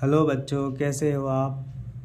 Hello बच्चों, कैसे हो आप।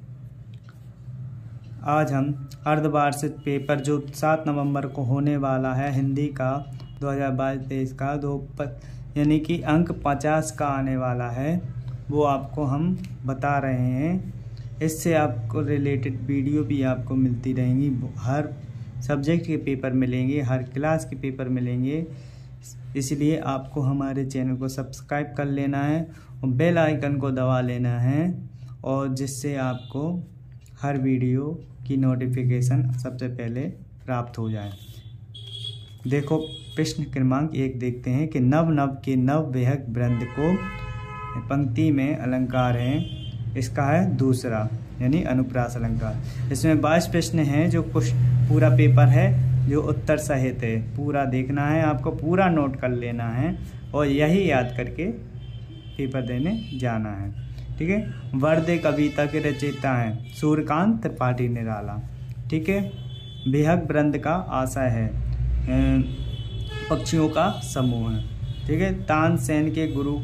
आज हम अर्धवार्षिक पेपर जो 7 नवंबर को होने वाला है हिंदी का 2022-23 का यानी कि अंक 50 का आने वाला है, वो आपको हम बता रहे हैं। इससे आपको रिलेटेड वीडियो भी आपको मिलती रहेंगी। हर सब्जेक्ट के पेपर मिलेंगे, हर क्लास के पेपर मिलेंगे। इसलिए आपको हमारे चैनल को सब्सक्राइब कर लेना है और बेल आइकन को दबा लेना है, और जिससे आपको हर वीडियो की नोटिफिकेशन सबसे पहले प्राप्त हो जाए। देखो, प्रश्न क्रमांक 1 देखते हैं कि नव नव के नव विहग वृंद को पंक्ति में अलंकार हैं। इसका है दूसरा यानी अनुप्रास अलंकार। इसमें 22 प्रश्न हैं, जो कुछ पूरा पेपर है, जो उत्तर सहित है। पूरा देखना है, आपको पूरा नोट कर लेना है और यही याद करके पेपर देने जाना है। ठीक है। वर्दे कविता के रचयिता हैं सूर्यकांत त्रिपाठी निराला। ठीक है। विहग वृंद का आशय है पक्षियों का समूह है। ठीक है। तानसेन के गुरु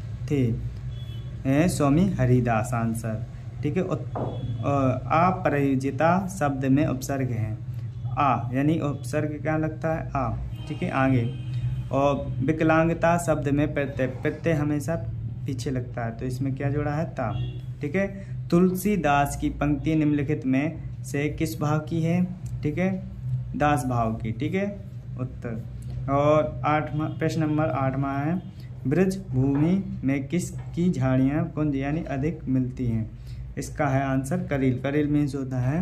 थे स्वामी हरिदास आंसर। ठीक है। अपराजिता शब्द में उपसर्ग है आ, यानी उपसर्ग क्या लगता है आ। ठीक है। आगे। और विकलांगता शब्द में प्रत्यय हमेशा पीछे लगता है, तो इसमें क्या जोड़ा है ता। ठीक है। तुलसीदास की पंक्ति निम्नलिखित में से किस भाव की है। ठीक है। दास भाव की। ठीक है। उत्तर। और प्रश्न नंबर 8वां है ब्रज भूमि में किसकी झाड़ियाँ कुंज यानी अधिक मिलती हैं। इसका है आंसर करील। करील मीन्स होता है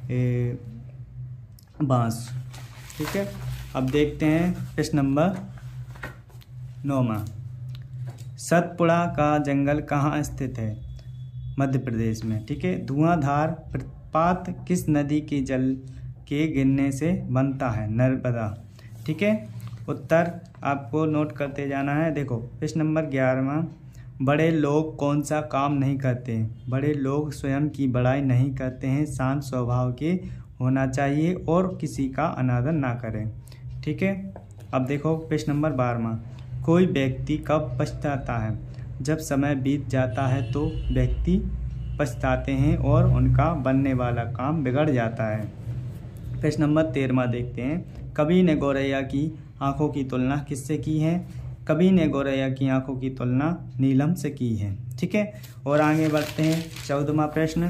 बांस। ठीक है। अब देखते हैं प्रश्न नंबर 9वां। सतपुड़ा का जंगल कहाँ स्थित है। मध्य प्रदेश में। ठीक है। धुआंधार प्रपात किस नदी के जल के गिरने से बनता है। नर्मदा। ठीक है। उत्तर आपको नोट करते जाना है। देखो, प्रश्न नंबर 11वां। बड़े लोग कौन सा काम नहीं करते। बड़े लोग स्वयं की बड़ाई नहीं करते हैं, शांत स्वभाव के होना चाहिए और किसी का अनादर ना करें। ठीक है। अब देखो प्रश्न नंबर 12वां। कोई व्यक्ति कब पछताता है। जब समय बीत जाता है तो व्यक्ति पछताते हैं और उनका बनने वाला काम बिगड़ जाता है। प्रश्न नंबर 13वां देखते हैं। कवि ने गौरैया की आंखों की तुलना किससे की है। कवि ने गौरैया की आंखों की तुलना नीलम से की है। ठीक है। और आगे बढ़ते हैं 14वां प्रश्न।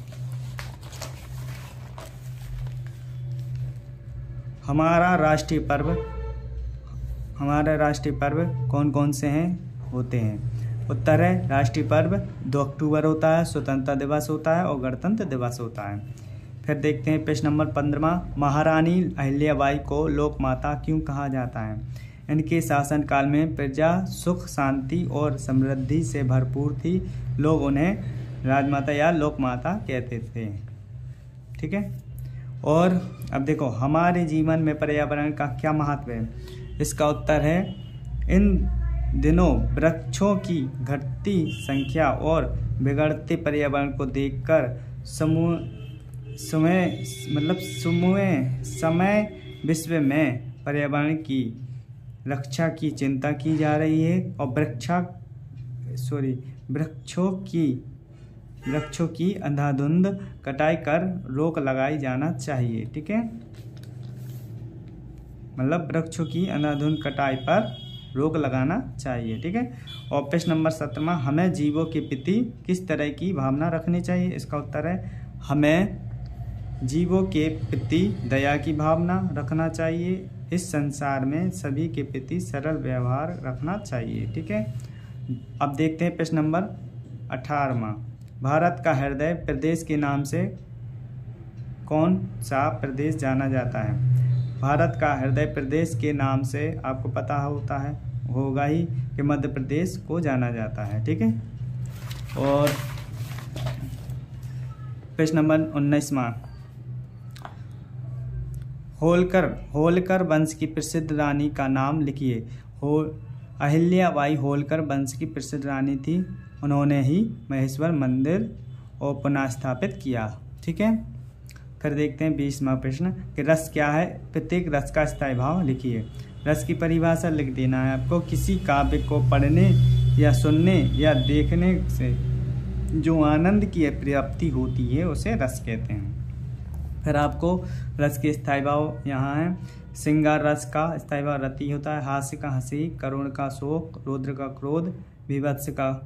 हमारा राष्ट्रीय पर्व कौन कौन से हैं होते हैं। उत्तर है राष्ट्रीय पर्व 2 अक्टूबर होता है, स्वतंत्रता दिवस होता है और गणतंत्र दिवस होता है। फिर देखते हैं प्रश्न नंबर 15वां। महारानी अहिल्याबाई को लोक माता क्यों कहा जाता है। इनके शासनकाल में प्रजा सुख शांति और समृद्धि से भरपूर थी। लोग उन्हें राजमाता या लोक माता कहते थे। ठीक है। और अब देखो, हमारे जीवन में पर्यावरण का क्या महत्व है। इसका उत्तर है इन दिनों वृक्षों की घटती संख्या और बिगड़ते पर्यावरण को देखकर समय विश्व में पर्यावरण की रक्षा की चिंता की जा रही है और वृक्षों की अंधाधुंध कटाई कर रोक लगाई जाना चाहिए। ठीक है। मतलब वृक्षों की अंधाधुंध कटाई पर रोक लगाना चाहिए। ठीक है। और प्रश्न नंबर 17वां। हमें जीवों के प्रति किस तरह की भावना रखनी चाहिए। इसका उत्तर है हमें जीवों के प्रति दया की भावना रखना चाहिए। इस संसार में सभी के प्रति सरल व्यवहार रखना चाहिए। ठीक है। अब देखते हैं प्रश्न नंबर 18वां। भारत का हृदय प्रदेश के नाम से कौन सा प्रदेश जाना जाता है। भारत का हृदय प्रदेश के नाम से आपको पता होगा ही कि मध्य प्रदेश को जाना जाता है। ठीक है। और प्रश्न नंबर 19वां। होलकर वंश की प्रसिद्ध रानी का नाम लिखिए। अहिल्याबाई होलकर वंश की प्रसिद्ध रानी थी। उन्होंने ही महेश्वर मंदिर और पुनः स्थापित किया। ठीक है। फिर देखते हैं 20वां प्रश्न कि रस क्या है। प्रत्येक रस का स्थायी भाव लिखिए। रस की परिभाषा लिख देना है आपको। किसी काव्य को पढ़ने या सुनने या देखने से जो आनंद की प्राप्ति होती है उसे रस कहते हैं। फिर आपको रस के स्थायी भाव यहाँ है। श्रृंगार रस का स्थायी भाव रति होता है, हास्य का हंसी, करुण का शोक, रौद्र का क्रोध, विभत्स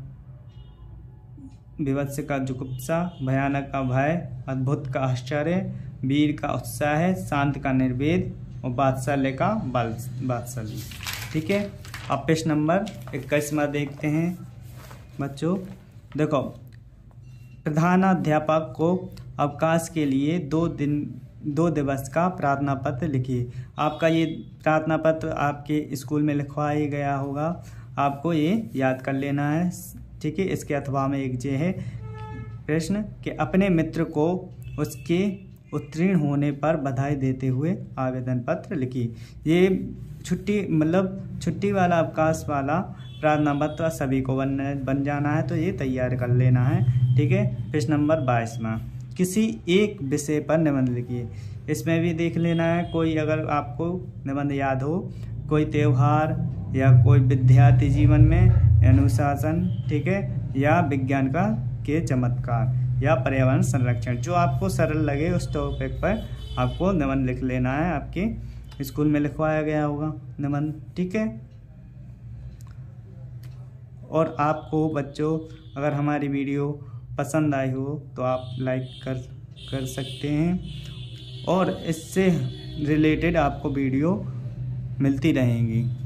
का जुगुप्सा, भयानक का भय, अद्भुत का आश्चर्य, वीर का उत्साह, शांत का निर्वेद और वात्सल्य का वात्सल्य। ठीक है, अब पेज नंबर 21 देखते हैं बच्चों। देखो, प्रधानाध्यापक को अवकाश के लिए 2 दिवस का प्रार्थना पत्र लिखिए। आपका ये प्रार्थना पत्र आपके स्कूल में लिखवाया गया होगा, आपको ये याद कर लेना है। ठीक है, इसके अथवा में एक जे है प्रश्न कि अपने मित्र को उसके उत्तीर्ण होने पर बधाई देते हुए आवेदन पत्र लिखिए। ये छुट्टी वाला अवकाश वाला प्रार्थना पत्र सभी को बन जाना है, तो ये तैयार कर लेना है। ठीक है, पेज नंबर 22 किसी एक विषय पर निबंध लिखिए। इसमें भी देख लेना है, कोई अगर आपको निबंध याद हो, कोई त्यौहार या कोई विद्यार्थी जीवन में अनुशासन, ठीक है, या विज्ञान के चमत्कार या पर्यावरण संरक्षण, जो आपको सरल लगे उस टॉपिक पर आपको निबंध लिख लेना है। आपके स्कूल में लिखवाया गया होगा निबंध। ठीक है, और आपको बच्चों अगर हमारी वीडियो पसंद आई हो तो आप लाइक कर सकते हैं और इससे रिलेटेड आपको वीडियो मिलती रहेंगी।